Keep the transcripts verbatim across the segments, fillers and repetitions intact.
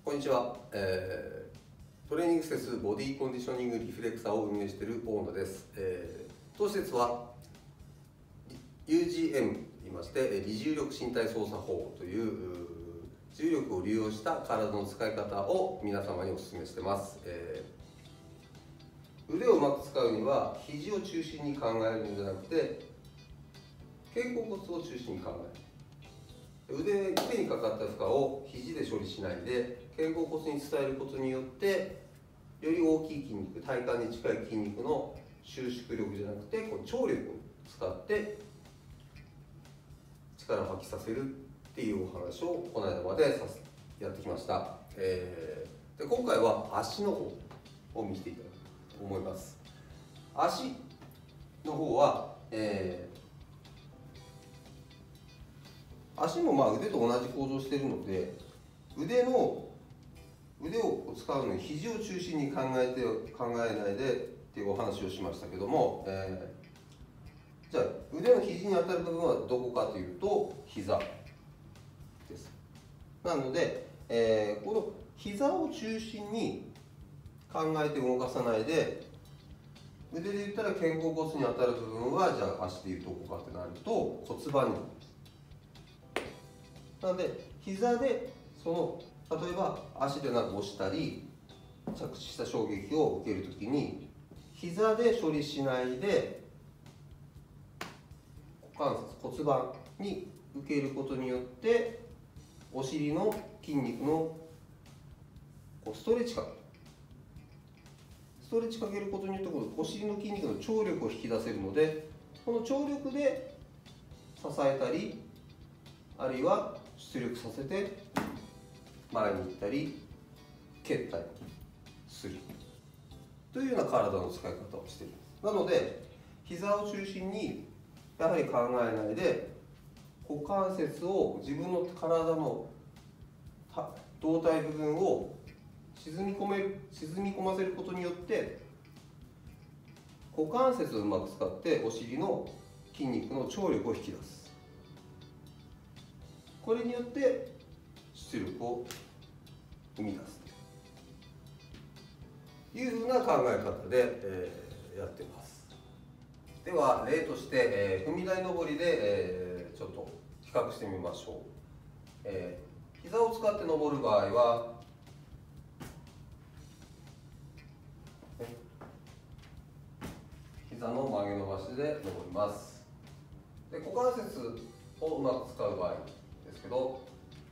こんにちは、えー、トレーニング施設ボディコンディショニングリフレクサーを運営している大野です。えー、当施設は ユージーエム といいまして理重力身体操作法という重力を利用した体の使い方を皆様にお勧めしています。えー、腕をうまく使うには肘を中心に考えるのではなくて肩甲骨を中心に考える。腕, 腕にかかった負荷を肘で処理しないで肩甲骨に伝えることによってより大きい筋肉、体幹に近い筋肉の収縮力じゃなくてこう張力を使って力を発揮させるっていうお話をこの間までさやってきました。えー、で今回は足の方を見せていただきたいと思います。足の方は、えー足もまあ腕と同じ構造をしているので腕の腕を使うのに肘を中心に考えて考えないでっていうお話をしましたけども、えー、じゃあ腕の肘に当たる部分はどこかというと膝です。なので、えー、この膝を中心に考えて動かさないで腕で言ったら肩甲骨に当たる部分はじゃあ足でいうどこかってなると骨盤になります。なので膝でその例えば足でなんか押したり着地した衝撃を受けるときに膝で処理しないで股関節骨盤に受けることによってお尻の筋肉のストレッチかけるストレッチかけることによってお尻の筋肉の張力を引き出せるのでこの張力で支えたりあるいは出力させて前に行ったり蹴ったりするというような体の使い方をしています。なので膝を中心にやはり考えないで股関節を自分の体の胴体部分を沈み込める沈み込ませることによって股関節をうまく使ってお尻の筋肉の張力を引き出す。これによって出力を生み出すというふうな考え方で、えー、やっています。では例として、えー、踏み台登りで、えー、ちょっと比較してみましょう。えー、膝を使って登る場合は膝の曲げ伸ばしで登ります。で股関節をうまく使う場合ですけど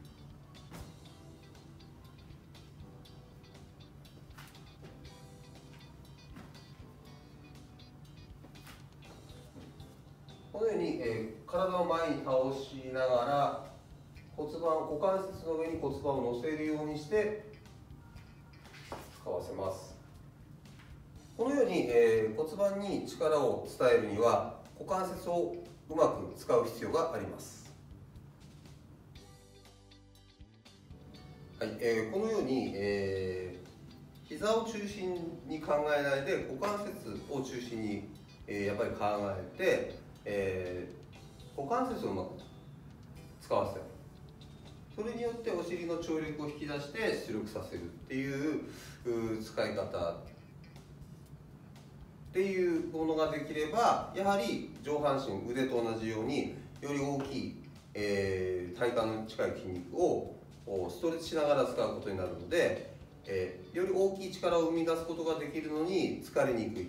このように、えー、体を前に倒しながら骨盤股関節の上に骨盤を乗せるようにして使わせます。このように、えー、骨盤に力を伝えるには股関節をうまく使う必要があります。はいえー、このように、えー、膝を中心に考えないで股関節を中心に、えー、やっぱり考えて、えー、股関節をうまく使わせる。それによってお尻の張力を引き出して出力させるっていう使い方っていうものができればやはり上半身腕と同じようにより大きい、えー、体幹の近い筋肉をストレッチしながら使うことになるので、えー、より大きい力を生み出すことができるのに疲れにくい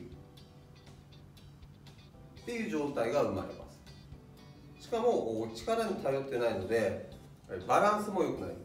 っていう状態が生まれます。しかも力に頼ってないのでバランスも良くなります。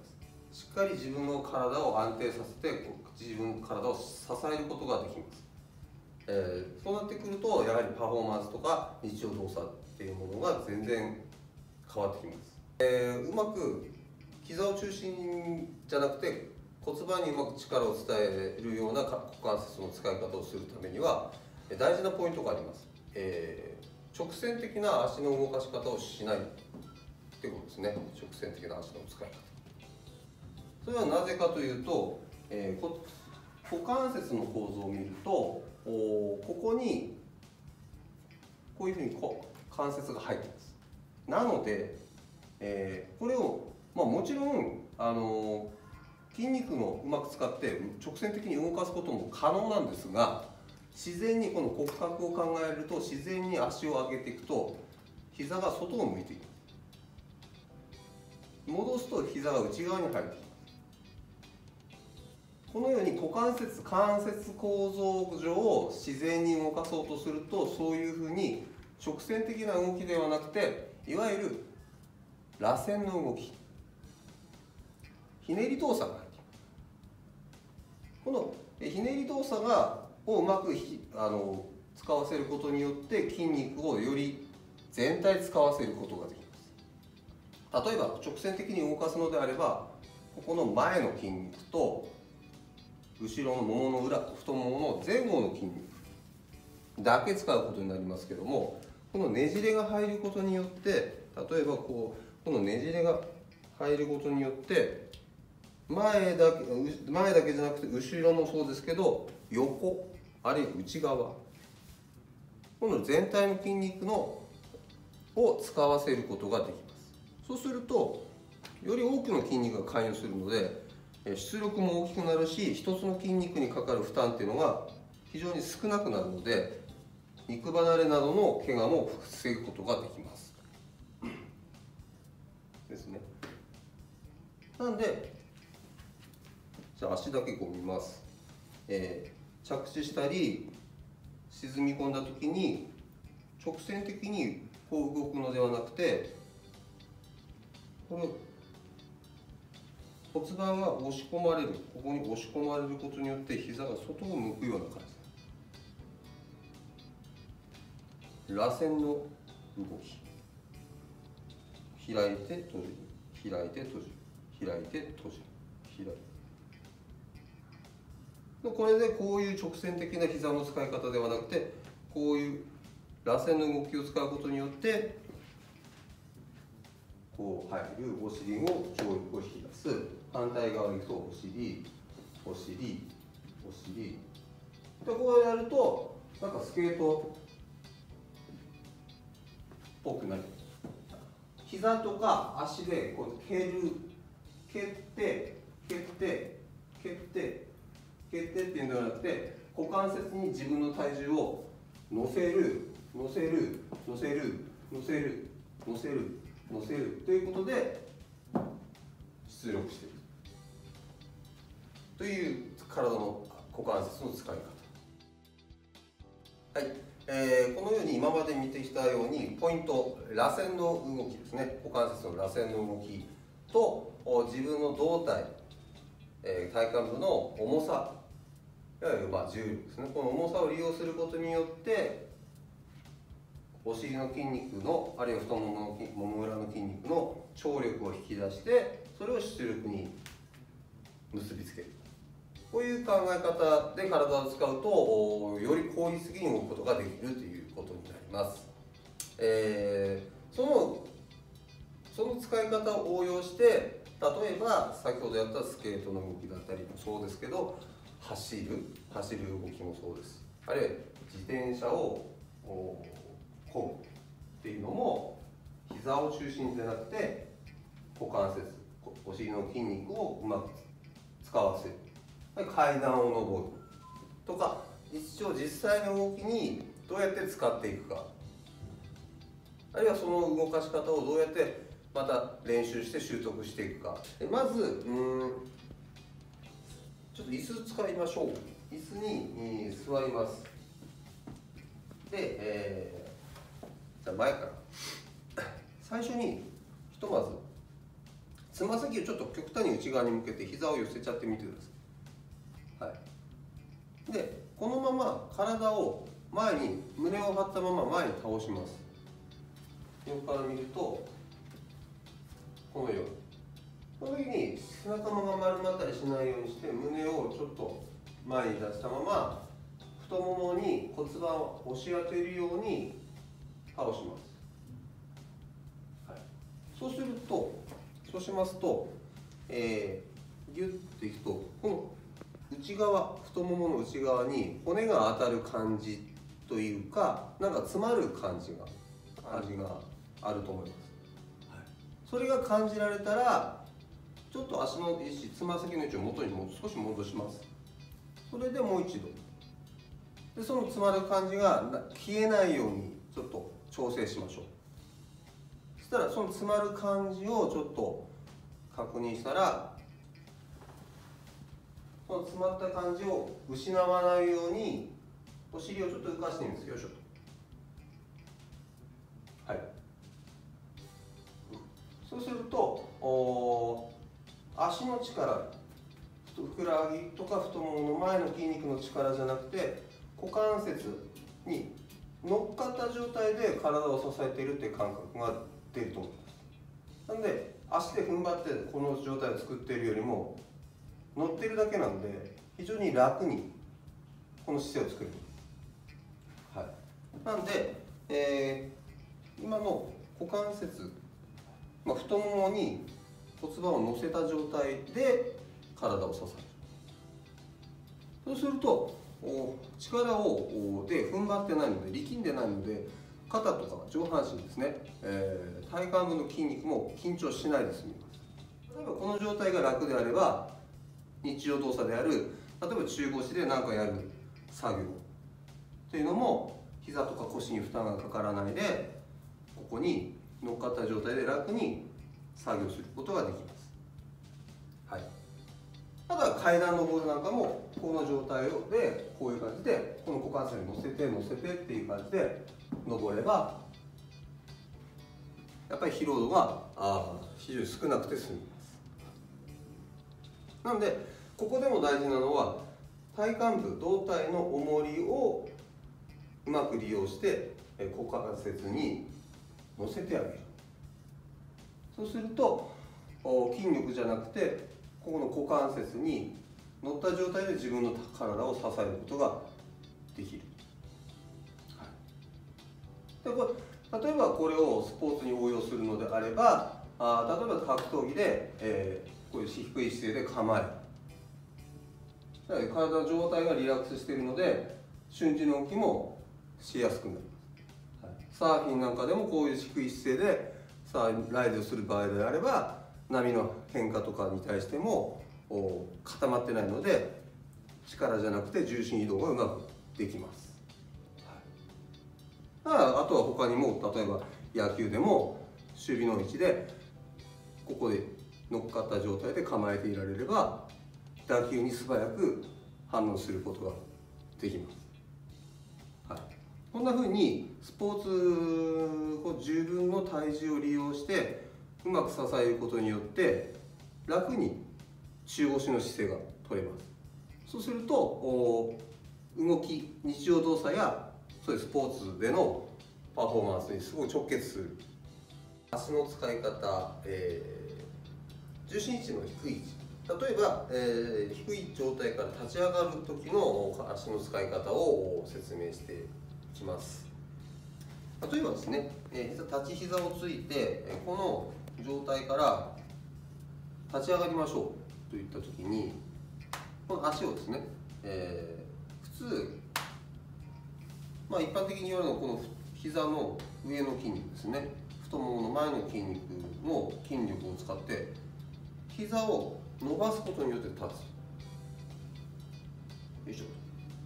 しっかり自分の体を安定させて自分の体を支えることができます。えー、そうなってくるとやはりパフォーマンスとか日常動作っていうものが全然変わってきます。えー、うまく膝を中心じゃなくて骨盤にうまく力を伝えるような股関節の使い方をするためには大事なポイントがあります。えー、直線的な足の動かし方をしないってことですね。直線的な足の使い方。それはなぜかというと、えー、股関節の構造を見るとここにこういうふうにこう関節が入っています。なので、えー、これを、まあ、もちろんあの筋肉のうまく使って直線的に動かすことも可能なんですが、自然にこの骨格を考えると自然に足を上げていくと膝が外を向いていきます。戻すと膝が内側に入ってきます。このように股関節関節構造上自然に動かそうとすると、そういうふうに直線的な動きではなくて、いわゆる螺旋の動き、ひねり動作が入ってきます。このひねり動作がをうまくひあの使わせることによって筋肉をより全体使わせることができます。例えば直線的に動かすのであれば、ここの前の筋肉と後ろのももの裏、太ももの前後の筋肉だけ使うことになりますけども、このねじれが入ることによって、例えばこうこのねじれが入ることによって前だけ前だけじゃなくて後ろもそうですけど、横あるいは内側、この全体の筋肉のを使わせることができます。そうするとより多くの筋肉が関与するので、出力も大きくなるし、一つの筋肉にかかる負担っていうのが非常に少なくなるので、肉離れなどの怪我も防ぐことができますですね。なんでじゃあ足だけこう見ます。えー、着地したり沈み込んだ時に直線的にこう動くのではなくて、これ骨盤が押し込まれる、ここに押し込まれることによって膝が外を向くような感じ。螺旋の動き、開いて閉じる、開いて閉じる、開いて閉じる、開いて。これでこういう直線的な膝の使い方ではなくて、こういう螺旋の動きを使うことによってこう入るお尻を張力を引き出す。反対側にそうお尻、お尻、お尻で、こうやるとなんかスケートっぽくなる。膝とか足でこう蹴る、蹴って蹴って蹴って蹴ってっていうのではなくて、股関節に自分の体重を乗せる乗せる乗せる乗せる乗せる乗せるということで出力しているという体の股関節の使い方。はい、えー、このように今まで見てきたようにポイント、螺旋の動きですね、股関節の螺旋の動きと自分の胴体、えー、体幹部の重さ、いわゆるまあ重力ですね、この重さを利用することによってお尻の筋肉のあるいは太もものもも裏の筋肉の張力を引き出して、それを出力に結びつける。こういう考え方で体を使うとより効率的に動くことができるということになります。えー、そのその使い方を応用して、例えば先ほどやったスケートの動きだったりもそうですけど、走る走る動きもそうです。あるいは自転車をこぐっていうのも膝を中心じゃなくて股関節、お尻の筋肉をうまく使わせる。階段を上るとか、一応実際の動きにどうやって使っていくか、あるいはその動かし方をどうやってまた練習して習得していくか。まずうんちょっと椅子使いましょう。椅子に、えー、座ります。で、えー、じゃあ前から最初にひとまずつま先をちょっと極端に内側に向けて膝を寄せちゃってみてください。はい、でこのまま体を前に、胸を張ったまま前に倒します。横から見るとこのように、この時に背中が丸まったりしないようにして、胸をちょっと前に出したまま太ももに骨盤を押し当てるように倒します。はい、そうするとそうしますと、えー、ギュッといくとこの内側、太ももの内側に骨が当たる感じというか、なんか詰まる感じが感じがあると思います。はい、それが感じられたら、 ちょっと足の位置、つま先の位置を元にも少し戻します。それでもう一度で、その詰まる感じが消えないようにちょっと調整しましょう。そしたらその詰まる感じをちょっと確認したら、この詰まった感じを失わないようにお尻をちょっと浮かしてみます。よいしょ。はい。そうするとお足の力、ふくらはぎとか太ももの前の筋肉の力じゃなくて、股関節に乗っかった状態で体を支えているっていう感覚が出ると思います。なので足で踏ん張ってこの状態を作っているよりも乗ってるだけなんで非常に楽にこの姿勢を作る。はい、なんで、えー、今の股関節、まあ、太ももに骨盤を乗せた状態で体を支える。そうすると力をで踏ん張ってないので、力んでないので、肩とか上半身ですね、えー、体幹部の筋肉も緊張しないで済みます。例えばこの状態が楽であれば、日常動作である、例えば中腰で何かやる作業というのも膝とか腰に負担がかからないで、ここに乗っかった状態で楽に作業することができます。はい、ただ階段登るなんかもこの状態でこういう感じでこの股関節に乗せて乗せてっていう感じで登れば、やっぱり疲労度があ非常に少なくて済みます。なのでここでも大事なのは、体幹部胴体の重りをうまく利用して股関節に乗せてあげる。そうすると筋力じゃなくて、ここの股関節に乗った状態で自分の体を支えることができる。はい、でこれ例えばこれをスポーツに応用するのであれば、あ例えば格闘技で、えー、こういう低い姿勢で構える。体の状態がリラックスしているので瞬時の動きもしやすくなります。はい、サーフィンなんかでもこういう低い姿勢でさあライドする場合であれば、波の変化とかに対しても固まってないので、力じゃなくて重心移動がうまくできます。はい、だからあとは他にも、例えば野球でも守備の位置でここで乗っかった状態で構えていられれば、打球に素早く反応することができます。はい、こんな風にスポーツを自分の体重を利用してうまく支えることによって楽に中腰の姿勢が取れます。そうすると動き、日常動作やそういうスポーツでのパフォーマンスにすごい直結する。足の使い方、えー、重心位置の低い位置、例えば、えー、低い状態から立ち上がる時の足の使い方を説明していきます。例えばですね、えー、立ち膝をついてこの状態から立ち上がりましょうといった時に、この足をですね、えー、普通、まあ、一般的に言われるのはこの膝の上の筋肉ですね、太ももの前の筋肉の筋力を使って膝を伸ばすことによって立つ。よいしょ。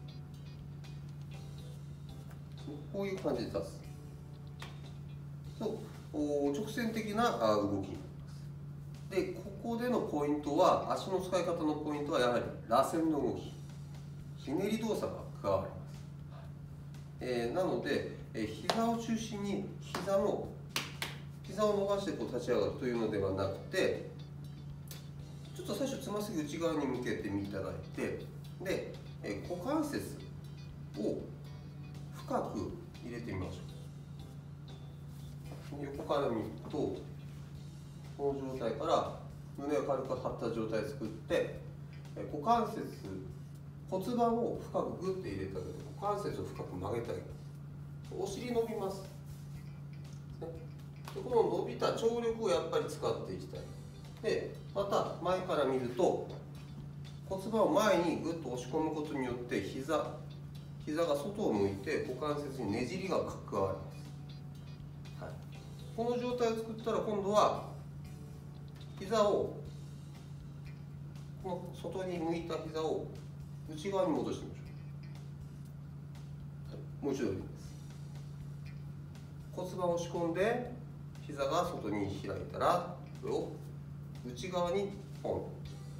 こういう感じで立つ。そう直線的な動きになります。で、ここでのポイントは、足の使い方のポイントはやはり螺旋の動き、ひねり動作が加わります。えー、なので、えー、膝を中心に膝の膝を伸ばしてこう立ち上がるというのではなくて、ちょっと最初つま先内側に向けていただいて、で、えー、股関節を深く入れてみましょう。横から見ると、この状態から胸を軽く張った状態を作って、えー、股関節、骨盤を深くグッて入れてあげて、股関節を深く曲げてあげます。お尻伸びます。でこの伸びた張力をやっぱり使っていきたい。でまた前から見ると骨盤を前にぐっと押し込むことによって膝膝が外を向いて股関節にねじりが加わります。はい、この状態を作ったら今度は膝をこの外に向いた膝を内側に戻してみましょう。もう一度やります。骨盤を押し込んで膝が外に開いたらこれを内側にポン。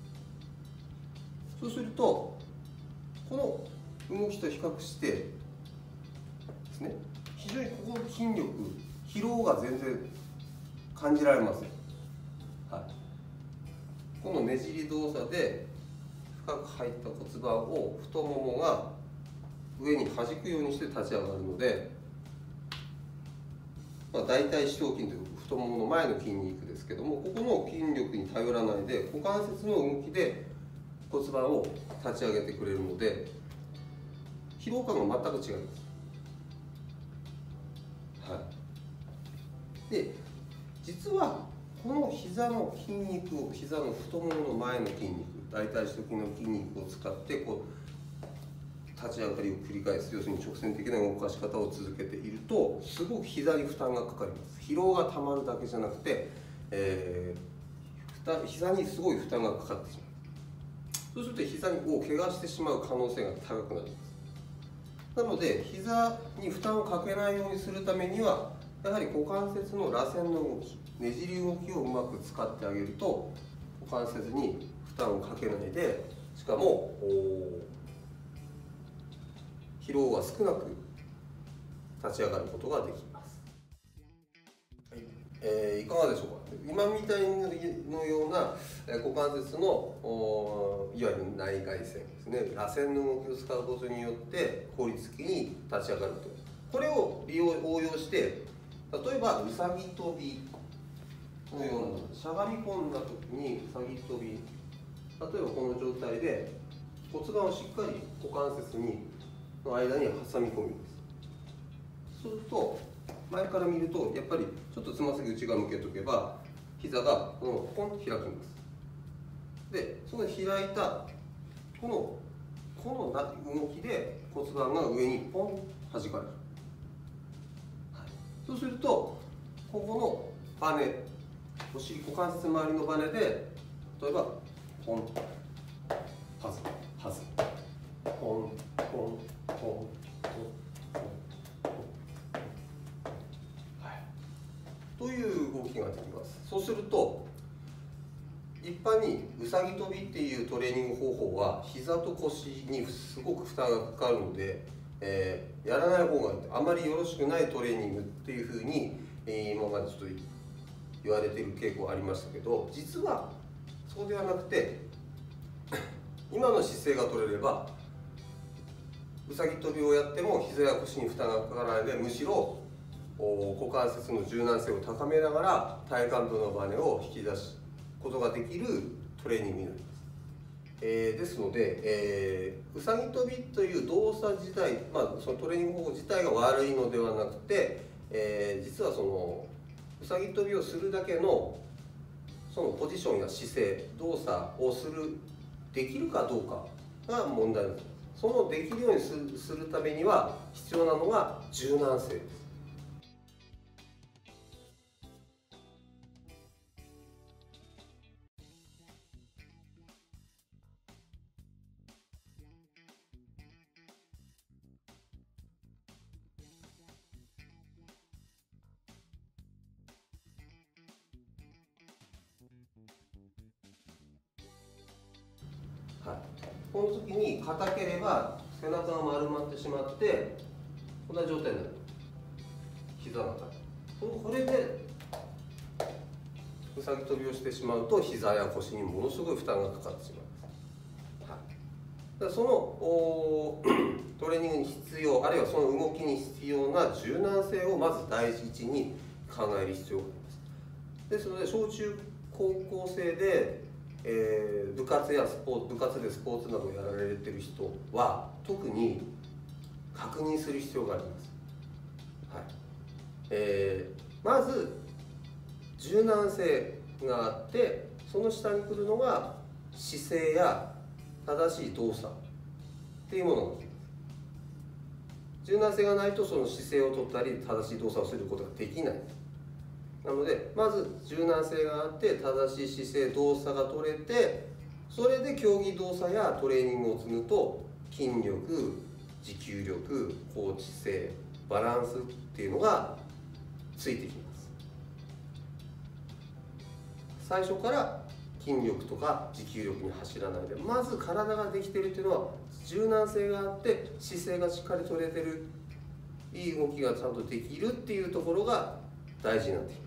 そうするとこの動きと比較してですね、非常にここの筋力、疲労が全然感じられません。はい、このねじり動作で深く入った骨盤を太ももが上に弾くようにして立ち上がるので、まあ、大腿四頭筋という太ももの前の筋肉ですけども、ここの筋力に頼らないで股関節の動きで骨盤を立ち上げてくれるので疲労感が全く違います。はい、で実はこの膝の筋肉を、膝の太ももの前の筋肉、大腿四頭筋の筋肉を使ってこう立ち上がりを繰り返す、要するに直線的な動かし方を続けているとすごく膝に負担がかかります。疲労がたまるだけじゃなくて、えー、膝にすごい負担がかかってしまう。そうすると膝にこう怪我してしまう可能性が高くなります。なので膝に負担をかけないようにするためにはやはり股関節の螺旋の動き、ねじり動きをうまく使ってあげると股関節に負担をかけないで、しかも疲労が少なく立ち上がることができます。はい、えー、いかがでしょうか。今みたいのような股関節のいわゆる内外旋ですね、螺旋の動きを使うことによって効率的に立ち上がると。これを利用応用して、例えばうさぎ跳びのようなしゃがみ込んだ時にうさぎ跳び、例えばこの状態で骨盤をしっかり股関節にの間に挟み込みます。そうすると前から見るとやっぱりちょっとつま先内側向けとけば膝がこのポンと開きます。でその開いたこのこの動きで骨盤が上にポンと弾かれる。はい、そうするとここのバネ、お尻股関節周りのバネで例えばポンハズハズポンポンポンポンポン、はい、という動きができます。そうすると一般にうさぎ跳びっていうトレーニング方法は膝と腰にすごく負担がかかるので、えー、やらない方がいい、あまりよろしくないトレーニングっていうふうに、えー、今までちょっと言われている傾向がありましたけど、実はそうではなくて今の姿勢が取れればうさぎ跳びをやっても膝や腰に負担がかからないで、むしろ股関節の柔軟性を高めながら体幹部のバネを引き出すことができるトレーニングになります。えー、ですので、えー、うさぎ跳びという動作自体、まあ、そのトレーニング方法自体が悪いのではなくて、えー、実はそのうさぎ跳びをするだけのそのポジションや姿勢、動作をするできるかどうかが問題です。そのできるようにするためには必要なのが柔軟性です。はい、この時に硬ければ背中が丸まってしまってこんな状態になる。膝が硬い。これでうさぎ跳びをしてしまうと膝や腰にものすごい負担がかかってしまいます。はい、だからそのトレーニングに必要、あるいはその動きに必要な柔軟性をまず第一に考える必要があります。ですので小中高校生でえー、部活やスポーツ、部活でスポーツなどをやられている人は特に確認する必要があります。はい、えー、まず柔軟性があって、その下に来るのが姿勢や正しい動作っていうものが来ます。柔軟性がないとその姿勢をとったり正しい動作をすることができない。なのでまず柔軟性があって正しい姿勢動作が取れて、 それで競技動作やトレーニングを積むと筋力、持久力、放置性、バランスっていうのがついてきます。最初から筋力とか持久力に走らないで、まず体ができてるっていうのは柔軟性があって姿勢がしっかり取れてる、いい動きがちゃんとできるっていうところが大事になってきます。